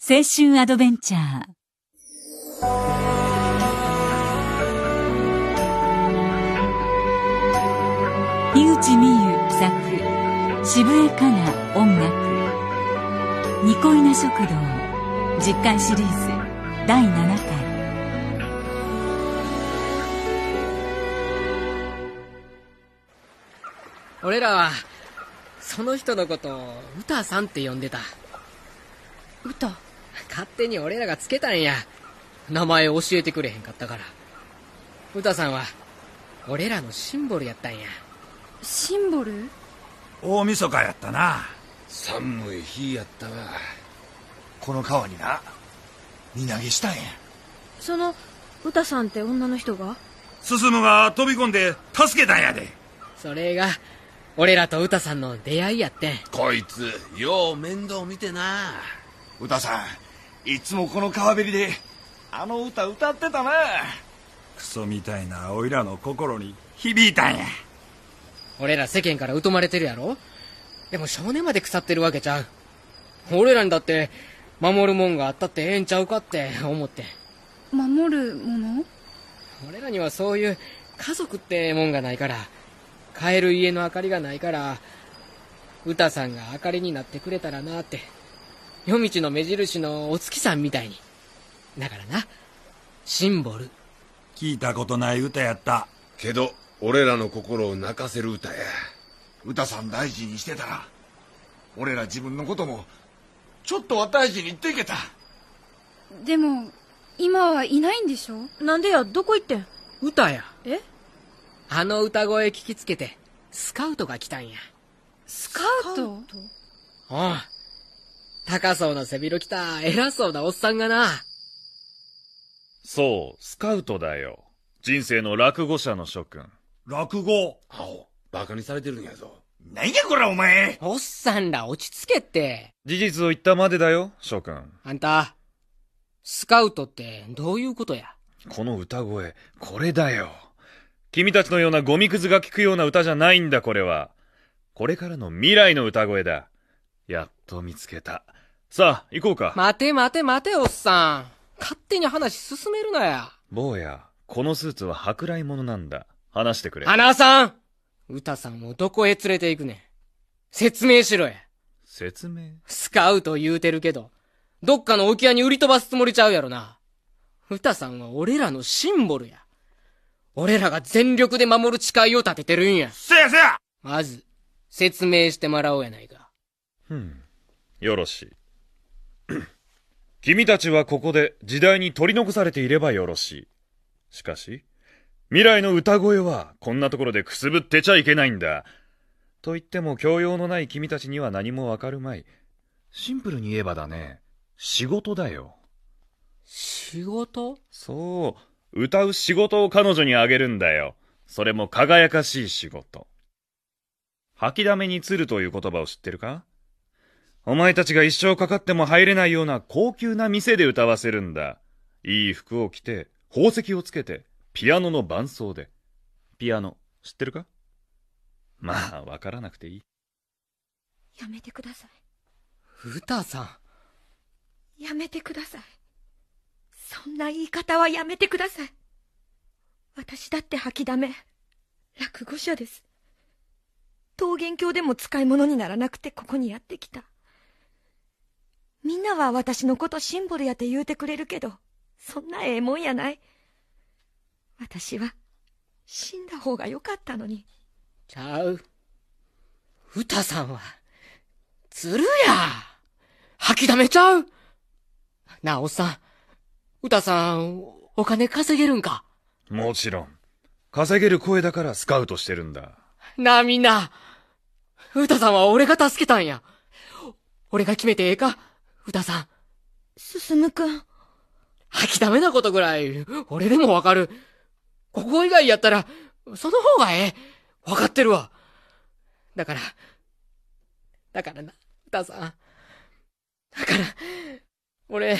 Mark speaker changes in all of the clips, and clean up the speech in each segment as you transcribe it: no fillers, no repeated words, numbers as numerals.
Speaker 1: 青春アドベンチャー。井内美優作、渋江かな音楽、ニコイナ食堂実感シリーズ第7回。
Speaker 2: 俺らはその人のことを歌さんって呼んでた。
Speaker 3: 歌？
Speaker 2: 勝手に俺らがつけたんや。名前教えてくれへんかったから。歌さんは俺らのシンボルやったんや。
Speaker 3: シンボル？
Speaker 4: 大晦日やったな。
Speaker 5: 寒い日やったわ。
Speaker 4: この川にな身投げしたんや。
Speaker 3: その歌さんって女の人が？
Speaker 4: 進が飛び込んで助けたんやで。
Speaker 2: それが俺らと歌さんの出会いやってん。
Speaker 5: こいつよう面倒見てな。
Speaker 4: 歌さんいつもこの川べりであの歌歌ってたな。クソみたいなおいらの心に響いたんや。
Speaker 2: 俺ら世間から疎まれてるやろ。でも少年まで腐ってるわけちゃう。俺らにだって守るもんがあったってええんちゃうかって思って。
Speaker 3: 守るもの？
Speaker 2: 俺らにはそういう家族ってもんがないから、帰る家の明かりがないから、歌さんが明かりになってくれたらなって。夜道の目印のお月さんみたいに。だからな、シンボル。
Speaker 4: 聞いたことない歌やった。
Speaker 5: けど俺らの心を泣かせる歌や。
Speaker 4: 歌さん大事にしてたら俺ら自分のこともちょっとは大事にっていけた。
Speaker 3: でも今はいないんでしょ？なんでや、どこ行ってん？
Speaker 2: 歌や。
Speaker 3: え？
Speaker 2: あの歌声聞きつけてスカウトが来たんや。
Speaker 3: スカウト？
Speaker 2: ああ、高そうな背広着た偉そうなおっさんがな。
Speaker 6: そう、スカウトだよ。人生の落語者の諸君。
Speaker 4: 落語？
Speaker 5: アホ、バカにされてるんやぞ。
Speaker 4: 何やこらお前。
Speaker 2: おっさんら落ち着けって。
Speaker 6: 事実を言ったまでだよ、諸君。
Speaker 2: あんた、スカウトってどういうことや？
Speaker 6: この歌声、これだよ。君たちのようなゴミくずが聞くような歌じゃないんだ、これは。これからの未来の歌声だ。やっと見つけた。さあ、行こうか。
Speaker 2: 待て、おっさん。勝手に話進めるなや。
Speaker 6: 坊や、このスーツは舶来物なんだ。話してくれ。
Speaker 2: 花さん！歌さんをどこへ連れて行くねん。説明しろや。
Speaker 6: 説明？
Speaker 2: スカウト言うてるけど、どっかの沖合に売り飛ばすつもりちゃうやろな。歌さんは俺らのシンボルや。俺らが全力で守る誓いを立ててるんや。
Speaker 4: せやせや！
Speaker 2: まず、説明してもらおうやないか。
Speaker 6: よろしい。君たちはここで時代に取り残されていればよろしい。しかし、未来の歌声はこんなところでくすぶってちゃいけないんだ。と言っても教養のない君たちには何もわかるまい。シンプルに言えばだね、仕事だよ。
Speaker 2: 仕事？
Speaker 6: そう、歌う仕事を彼女にあげるんだよ。それも輝かしい仕事。吐きだめに釣るという言葉を知ってるか？お前たちが一生かかっても入れないような高級な店で歌わせるんだ。いい服を着て、宝石をつけて、ピアノの伴奏で。ピアノ、知ってるか？まあ、わからなくていい。
Speaker 3: やめてください。
Speaker 2: 歌さん。
Speaker 3: やめてください。そんな言い方はやめてください。私だって吐きだめ、落語者です。桃源郷でも使い物にならなくてここにやってきた。みんなは私のことシンボルやって言うてくれるけど、そんなええもんやない。私は死んだ方がよかったのに。
Speaker 2: ちゃう。歌さんは、ずるや。吐きだめちゃう。なあ、おっさん。歌さん、お金稼げるんか？
Speaker 6: もちろん。稼げる声だからスカウトしてるんだ。
Speaker 2: なあみんな。歌さんは俺が助けたんや。俺が決めてええか？歌さん。
Speaker 3: 進くん。
Speaker 2: 吐きだめなことぐらい、俺でもわかる。ここ以外やったら、その方がええ。わかってるわ。だからな、歌さん。だから、俺、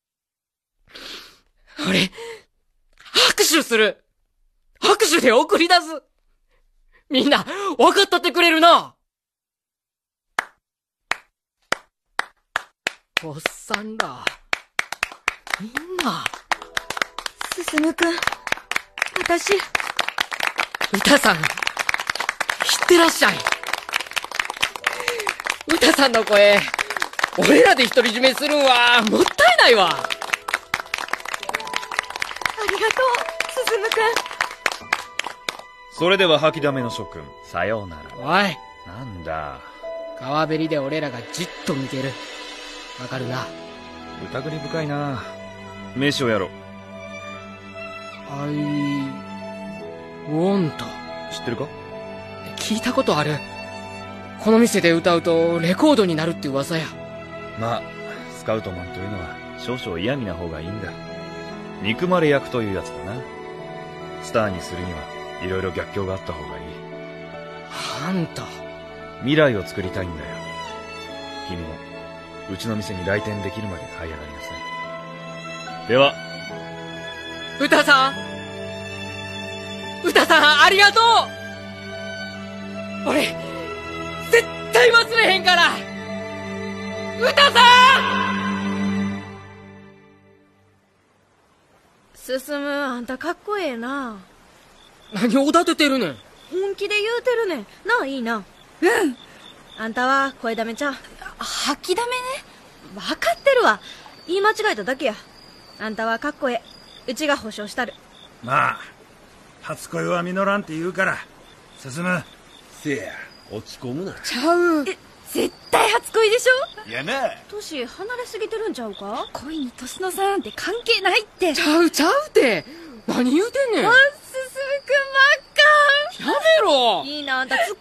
Speaker 2: 拍手する。拍手で送り出す。みんな、分かったってくれるな。 おっさんら、みんな。
Speaker 3: 進くん、私。
Speaker 2: 歌さん、知ってらっしゃい。歌さんの声、俺らで独り占めするんはもったいないわ。
Speaker 3: ありがとう、進くん。
Speaker 6: それでは吐きだめの諸君、さようなら。
Speaker 2: おい、
Speaker 6: なんだ。
Speaker 2: 川べりで俺らがじっと見てる。わかるな。
Speaker 6: 疑り深いな。飯をやろう。
Speaker 2: アイウォント。
Speaker 6: 知ってるか？
Speaker 2: 聞いたことある。この店で歌うとレコードになるって噂や。
Speaker 6: まあ、スカウトマンというのは少々嫌味な方がいいんだ。憎まれ役というやつだな。スターにするにはいろいろ逆境があった方がいい。
Speaker 2: あんた。
Speaker 6: 未来を作りたいんだよ。君も、うちの店に来店できるまで這い上がりなさい。では、
Speaker 2: 歌さん、歌さん、ありがとう。俺、絶対忘れへんから。歌さん。
Speaker 3: 進む、あんたかっこええな。
Speaker 2: 何をおだててるねん。
Speaker 3: 本気で言うてるねん。なあ、いいな。うん。あんたは声だめちゃう。吐きだめね。わかってるわ。言い間違えただけや。あんたはかっこええ。うちが保証したる。
Speaker 4: まあ初恋は実らんって言うから進む。
Speaker 5: せや、落ち込むな。
Speaker 3: ちゃう。絶対初恋でしょ。
Speaker 4: いやな。
Speaker 3: 年離れすぎてるんちゃうか。恋に年の差なんて関係ないって。
Speaker 2: ちゃうて。何言うてんねん。
Speaker 3: 進くんばっか。
Speaker 2: やめろ。
Speaker 3: いいな、あんた突っ込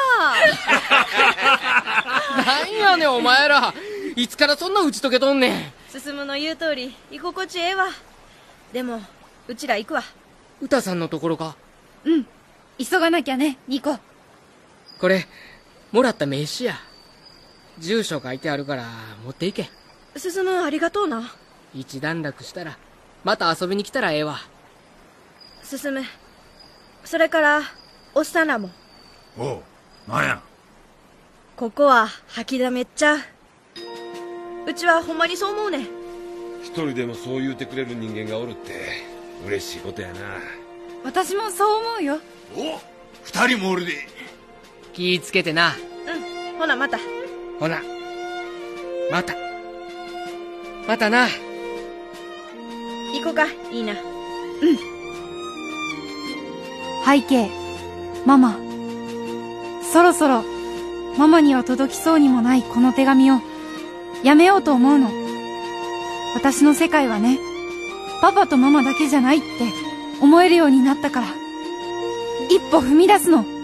Speaker 3: むな。
Speaker 2: なんやねんお前ら。いつからそんな打ち解けとんねん。
Speaker 3: 進むの言う通り居心地ええわ。でもうちら行くわ。
Speaker 2: 歌さんのところか。
Speaker 3: うん、急がなきゃね、ニコ。
Speaker 2: これもらった名刺や。住所書いてあるから持っていけ。
Speaker 3: 進む、ありがとうな。
Speaker 2: 一段落したらまた遊びに来たらええわ。
Speaker 3: 進む、それからおっさんらも。
Speaker 4: おう、なんや。
Speaker 3: ここは吐きだめっちゃう。うちはほんまにそう思うねん。
Speaker 5: 一人でもそう言うてくれる人間がおるって嬉しいことやな。
Speaker 3: 私もそう思うよ。
Speaker 4: お、二人もおるで。
Speaker 2: 気ぃつけてな。
Speaker 3: うん、ほなまた。
Speaker 2: ほなまたな。
Speaker 3: 行こうか、いいな。
Speaker 7: 背景、ママ。そろそろママには届きそうにもないこの手紙をやめようと思うの。私の世界はね、パパとママだけじゃないって思えるようになったから、一歩踏み出すの。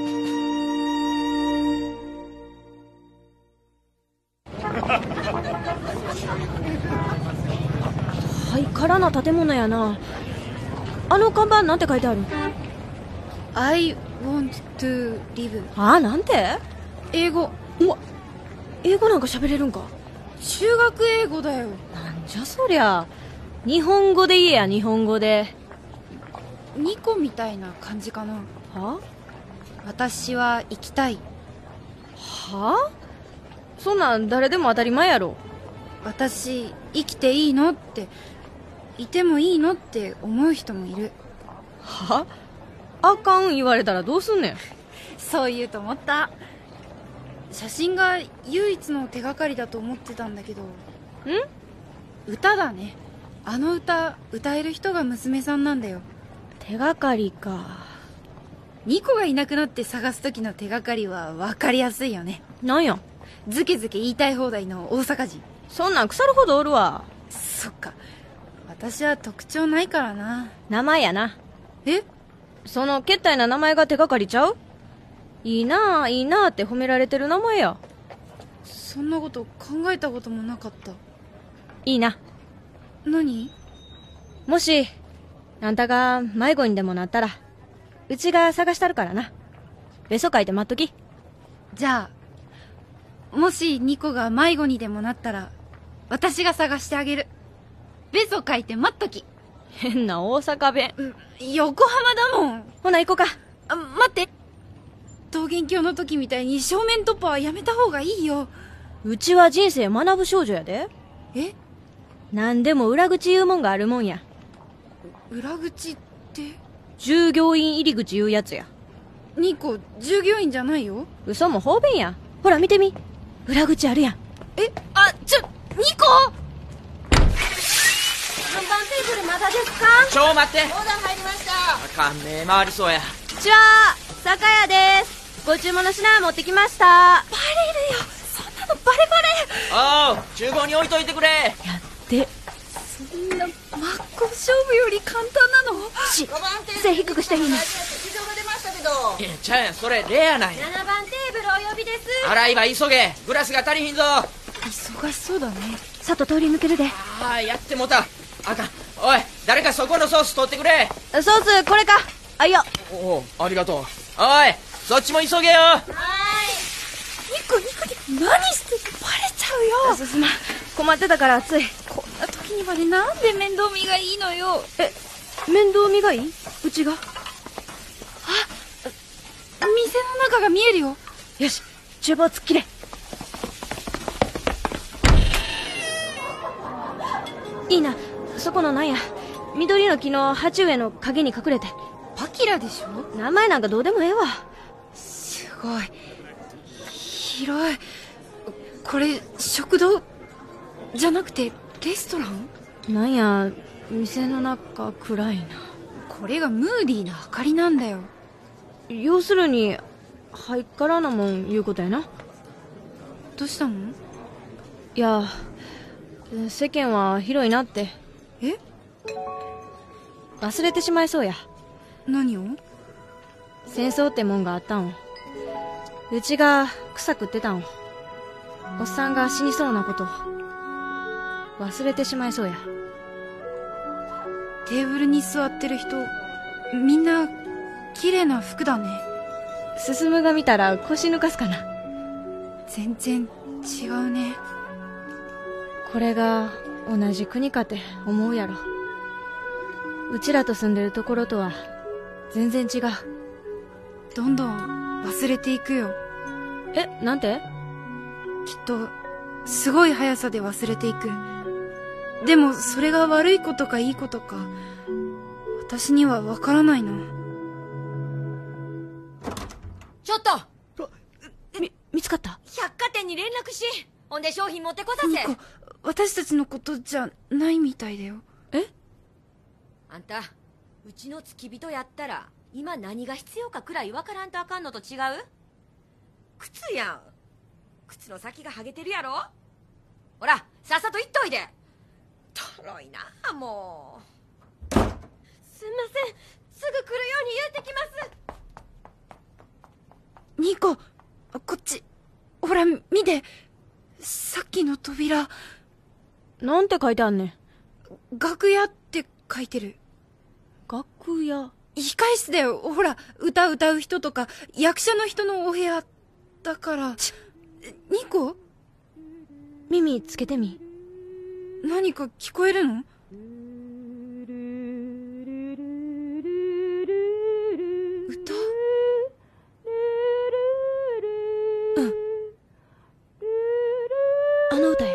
Speaker 3: ハイカラな建物やな。あの看板なんて書いてある？
Speaker 7: I want to live。
Speaker 3: ああ、なんて？
Speaker 7: 英語。
Speaker 3: うわ、英語なんか喋れるんか？
Speaker 7: 中学英語だよ。
Speaker 3: なんじゃそりゃ。日本語で言えや、日本語で。
Speaker 7: ニコみたいな感じかな。
Speaker 3: は？
Speaker 7: 私は生きたい。
Speaker 3: は？そんなん誰でも当たり前やろ。
Speaker 7: 私生きていいのって、いてもいいのって思う人もいる。
Speaker 3: は？あかん言われたらどうすんねん。
Speaker 7: そう言うと思った。写真が唯一の手がかりだと思ってたんだけど。歌だね。あの歌歌える人が娘さんなんだよ。
Speaker 3: 手がかりか。
Speaker 7: ニコがいなくなって探す時の手がかりは分かりやすいよね。
Speaker 3: なんや？
Speaker 7: ズケズケ言いたい放題の大阪人。
Speaker 3: そんなん腐るほどおるわ。
Speaker 7: そっか、私は特徴ないからな。
Speaker 3: 名前やな。
Speaker 7: え？
Speaker 3: そのけったいな名前が手がかりちゃう？いいなあいいなあって褒められてる名前や。
Speaker 7: そんなこと考えたこともなかった。
Speaker 3: いいな。
Speaker 7: 何？
Speaker 3: もしあんたが迷子にでもなったら、うちが探したるからな。べそ書いて待っとき。
Speaker 7: じゃあ、もしニコが迷子にでもなったら、私が探してあげる。べそ書いて待っとき。
Speaker 3: 変な大阪弁。
Speaker 7: 横浜だもん。
Speaker 3: ほな行こうか。
Speaker 7: あ、待って。桃源郷の時みたいに正面突破はやめた方がいいよ。
Speaker 8: うちは人生学ぶ少女やで。
Speaker 3: え？
Speaker 8: なんでも裏口言うもんがあるもんや。
Speaker 3: 裏口って？
Speaker 8: 従業員入り口言うやつや。
Speaker 3: ニコ、従業員じゃないよ。
Speaker 8: 嘘も方便や。ほら見てみ。裏口あるやん。
Speaker 3: ニコ！
Speaker 8: 看板テーブルまだですか？
Speaker 2: ちょ待って。
Speaker 9: オーダー入りました。
Speaker 2: あかんね、回りそうや。
Speaker 8: こんにちは、酒屋です。ご注文の品持ってきました。
Speaker 3: バレるよ。そんなのバレバレ。
Speaker 2: おう、厨房に置いといてくれ。
Speaker 8: やって
Speaker 3: そんな真っ向勝負より簡単なの？
Speaker 8: 背低くしていいの？
Speaker 9: 異常が出ましたけど。
Speaker 2: いや、ちゃうやん、それレアなんや。
Speaker 8: 7番テーブルお呼びです。
Speaker 2: 洗い場急げ、グラスが足りひんぞ。
Speaker 3: 忙しそうだね。
Speaker 8: 外通り抜けるで。
Speaker 2: ああ、やってもうた。あかん。おい、誰かそこのソース取ってくれ。
Speaker 8: ソースこれか。あいよ。
Speaker 2: おお、ありがとう。おい、そっちも急げよ。
Speaker 3: ニコ、何してる？バレちゃうよ。
Speaker 8: すまん、困ってたから熱い。
Speaker 3: こんな時にまでなんで面倒見がいいのよ。
Speaker 8: 面倒見がいい？うちが。
Speaker 3: 店の中が見えるよ。
Speaker 8: よし、厨房突っ切れ。いいな、そこのなんや、緑の木の鉢植えの陰に隠れて。
Speaker 3: パキラでしょ？
Speaker 8: 名前なんかどうでもええわ。
Speaker 3: すごい広い。これ食堂じゃなくてレストラン？
Speaker 8: なんや、店の中暗いな。
Speaker 3: これがムーディーな明かりなんだよ。
Speaker 8: 要するにハイカラなもんいうことやな。
Speaker 3: どうしたの？
Speaker 8: いや、世間は広いなって。
Speaker 3: え？
Speaker 8: 忘れてしまいそうや。
Speaker 3: 何を？
Speaker 8: 戦争ってもんがあったんを。うちが草食ってたんを。おっさんが死にそうなことを忘れてしまいそうや。
Speaker 3: テーブルに座ってる人、みんな綺麗な服だね。
Speaker 8: 進が見たら腰抜かすかな。
Speaker 3: 全然違うね。
Speaker 8: これが同じ国かって思うやろ。うちらと住んでるところとは全然違う。
Speaker 3: どんどん忘れていくよ。
Speaker 8: なんて？
Speaker 3: きっとすごい速さで忘れていく。でもそれが悪いことかいいことか私にはわからないの。
Speaker 9: ちょっと
Speaker 8: 見つかった？
Speaker 9: 百貨店に連絡し、ほんで商品持ってこさせ。
Speaker 3: 私たちのことじゃないみたいだよ。
Speaker 9: あんた、うちの付き人やったら今何が必要かくらいわからんとあかんのと違う？靴やん。靴の先がハゲてるやろ。ほら、さっさと行っといで。とろいな、もう。すんません、すぐ来るように言うてきます。
Speaker 3: ニコ、こっち。ほら、見て。さっきの扉。
Speaker 8: なんて書いてあんねん。
Speaker 3: 楽屋って書いてる。
Speaker 8: 楽屋？
Speaker 3: 控室だよ。ほら、歌う人とか役者の人のお部屋だから。ニコ？
Speaker 8: 耳つけてみ。
Speaker 3: 何か聞こえるの？歌？うん。
Speaker 8: あの歌や。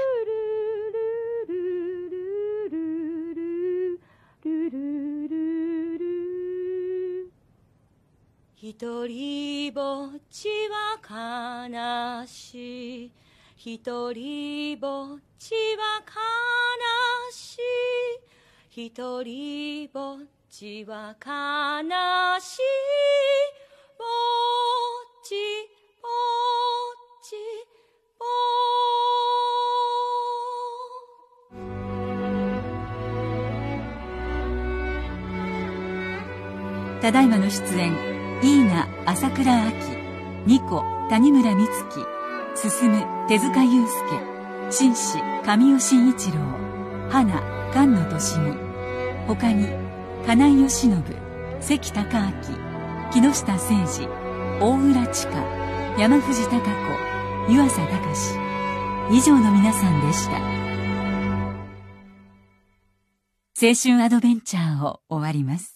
Speaker 9: 一人ぼっちは悲しい、一人ぼっちは悲しい、一人ぼっちは悲しい、ぼっちぼっち
Speaker 1: ただいまの出演、イーナ朝倉亜希、ニコ谷村美月、進手塚祐介、紳士神尾慎一郎、花菅野俊美、他に金井義信、関孝明、木下誠二、大浦千佳、山藤孝子、湯浅隆。以上の皆さんでした。青春アドベンチャーを終わります。